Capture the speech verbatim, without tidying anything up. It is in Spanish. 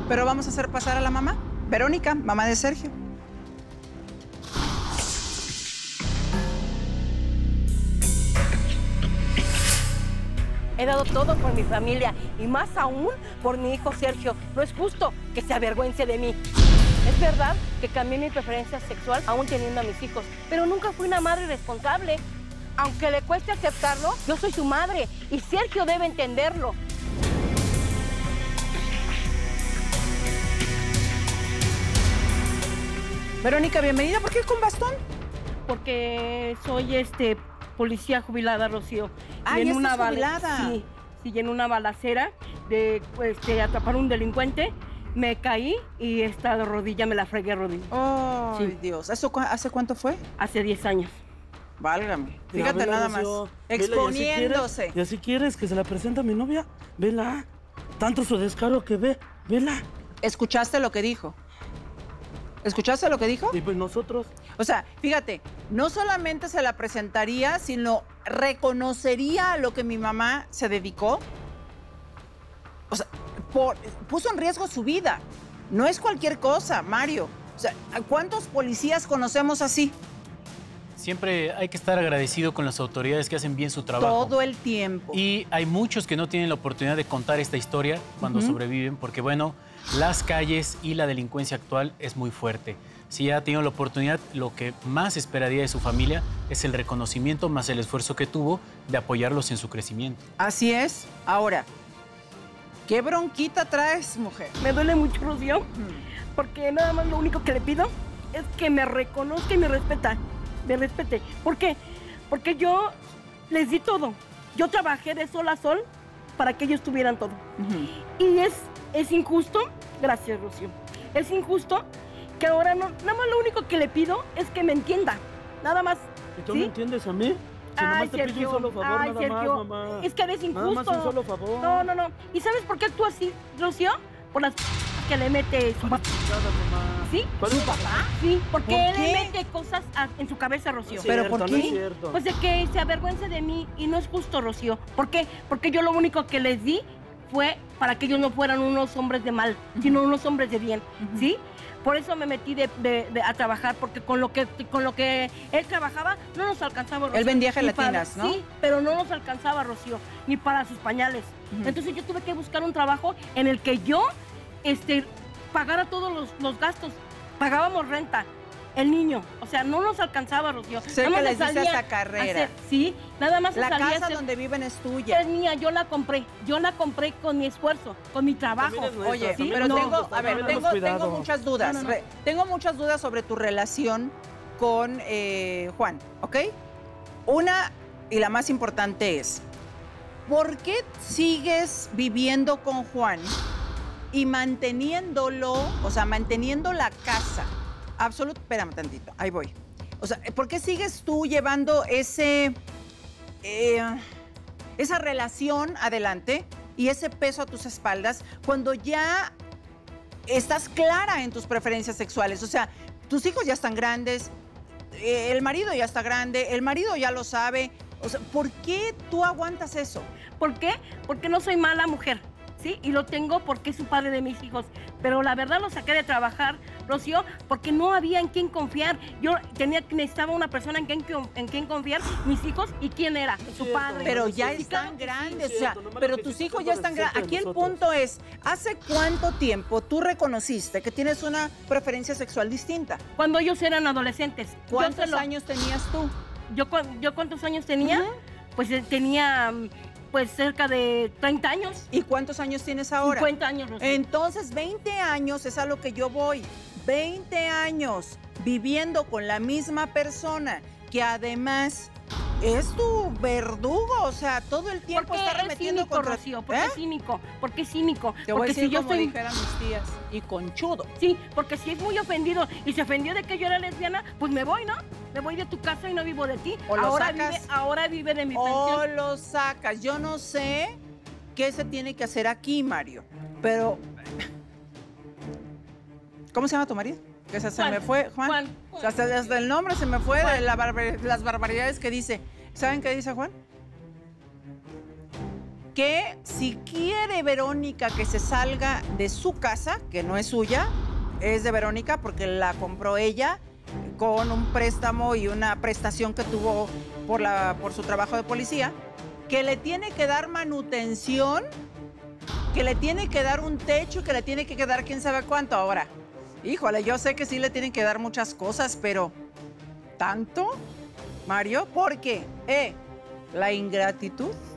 Pero vamos a hacer pasar a la mamá. Verónica, mamá de Sergio. He dado todo por mi familia y más aún por mi hijo Sergio. No es justo que se avergüence de mí. Es verdad que cambié mi preferencia sexual aún teniendo a mis hijos, pero nunca fui una madre responsable. Aunque le cueste aceptarlo, yo soy su madre y Sergio debe entenderlo. Verónica, bienvenida. ¿Por qué con bastón? Porque soy este policía jubilada, Rocío. Ah, y ¿ya en una estás bala- jubilada? Sí, sí, y en una balacera de, pues, de atrapar a un delincuente, me caí y esta rodilla me la fregué a rodilla. Oh, Sí. Dios. ¿Eso cu- hace cuánto fue? Hace diez años. Válgame. Ya, Fíjate vela, nada más. Rocío. Vela, y así Exponiéndose. quieres- Y así quieres que se la presente a mi novia. Vela. Tanto su descaro que ve. Vela. ¿Escuchaste lo que dijo? ¿Escuchaste lo que dijo? Y pues nosotros. O sea, fíjate, no solamente se la presentaría, sino reconocería a lo que mi mamá se dedicó. O sea, por- puso en riesgo su vida. No es cualquier cosa, Mario. O sea, ¿cuántos policías conocemos así? Siempre hay que estar agradecido con las autoridades que hacen bien su trabajo. Todo el tiempo. Y hay muchos que no tienen la oportunidad de contar esta historia cuando Ujú. sobreviven, porque bueno, las calles y la delincuencia actual es muy fuerte. Si ha tenido la oportunidad, lo que más esperaría de su familia es el reconocimiento más el esfuerzo que tuvo de apoyarlos en su crecimiento. Así es. Ahora, ¿qué bronquita traes, mujer? Me duele mucho, Rocío, porque nada más lo único que le pido es que me reconozca y me respeta. Me respete. ¿Por qué? Porque yo les di todo. Yo trabajé de sol a sol para que ellos tuvieran todo. Ujú. Y es, es injusto, gracias, Rocío, es injusto que ahora no, nada más lo único que le pido es que me entienda, nada más. ¿Y tú ¿Sí? me entiendes a mí? Si Ay, nomás te pido Sergio, un solo favor, ay, nada Sergio, más, mamá. es que eres injusto. Nada más un solo favor. No, no, no. ¿Y sabes por qué actúa así, Rocío? Por las que le mete su papá. Nada, mamá. ¿Sí? ¿Cuál ¿Su es? papá? Sí, porque ¿Por él qué? le mete cosas a- en su cabeza, Rocío. No es ¿Pero cierto, por no qué? es cierto. Pues de que se avergüence de mí y no es justo, Rocío. ¿Por qué? Porque yo lo único que les di fue para que ellos no fueran unos hombres de mal, sino unos hombres de bien, ¿sí? Por eso me metí de, de- de- a trabajar, porque con lo que con lo que él trabajaba no nos alcanzaba, Rocío. Él vendía Ni para- gelatinas, ¿no? Sí, pero no nos alcanzaba, Rocío, ni para sus pañales. Ujú. Entonces yo tuve que buscar un trabajo en el que yo este, pagara todos los, los gastos. Pagábamos renta, el niño. O sea, no nos alcanzaba, Rocío. Sé Nada que más les le diste salía esta carrera. hacer- sí, nada más La le salía casa hacer- donde viven es tuya. es mía, yo la compré. Yo la compré con mi esfuerzo, con mi trabajo. También es nuestra, Oye, también pero no, tengo, a ver, tenemos tengo, cuidado. tengo muchas dudas. No, no, no. Re- Tengo muchas dudas sobre tu relación con eh, Juan, ¿ok? Una, y la más importante es, ¿por qué sigues viviendo con Juan y manteniéndolo, o sea, manteniendo la casa? Absoluto, espérame tantito, ahí voy. O sea, ¿por qué sigues tú llevando ese, eh, esa relación adelante y ese peso a tus espaldas cuando ya estás clara en tus preferencias sexuales? O sea, tus hijos ya están grandes, eh, el marido ya está grande, el marido ya lo sabe. O sea, ¿por qué tú aguantas eso? ¿Por qué? Porque no soy mala mujer, ¿sí? Y lo tengo porque es su padre de mis hijos. Pero la verdad lo saqué de trabajar, Rocío, porque no había en quién confiar. Yo tenía, necesitaba una persona en quien, en quien confiar, mis hijos, ¿y quién era? Su cierto. padre. Pero Sí, ya sí, están claro que sí, grandes, es o sea, cierto, nomás pero lo que tus sí hijos se ya trata están de grandes. cerca de Aquí el nosotros. punto es, ¿hace cuánto tiempo tú reconociste que tienes una preferencia sexual distinta? Cuando ellos eran adolescentes. Yo ¿Cuántos se lo- años tenías tú? Yo, cu- yo ¿cuántos años tenía? Pues eh, tenía mm, pues cerca de treinta años. ¿Y cuántos años tienes ahora? cincuenta años, Rocío. Entonces, veinte años es a lo que yo voy. veinte años viviendo con la misma persona que además es tu verdugo, o sea, todo el tiempo ¿Por qué está es remetiendo cínico, contra... Rocío? ¿Por qué ¿Eh? es cínico? ¿Por qué es cínico? Te voy porque a decir si yo como soy... dijeran mis tías, y conchudo. Sí, porque si es muy ofendido y se ofendió de que yo era lesbiana, pues me voy, ¿no? Me voy de tu casa y no vivo de ti. O lo ahora sacas. vive, ahora vive de mi O pensión. lo sacas. Yo no sé qué se tiene que hacer aquí, Mario, pero... ¿Cómo se llama tu marido? Que se, se Juan. me fue, Juan. Juan, O sea, hasta, hasta el nombre se me fue Juan. de la barbar- las barbaridades que dice. ¿Saben qué dice Juan? que si quiere Verónica que se salga de su casa, que no es suya, es de Verónica porque la compró ella con un préstamo y una prestación que tuvo por, la, por su trabajo de policía, que le tiene que dar manutención, que le tiene que dar un techo, que le tiene que dar quién sabe cuánto. Ahora, híjole, yo sé que sí le tienen que dar muchas cosas, pero ¿tanto, Mario? Porque, eh, la ingratitud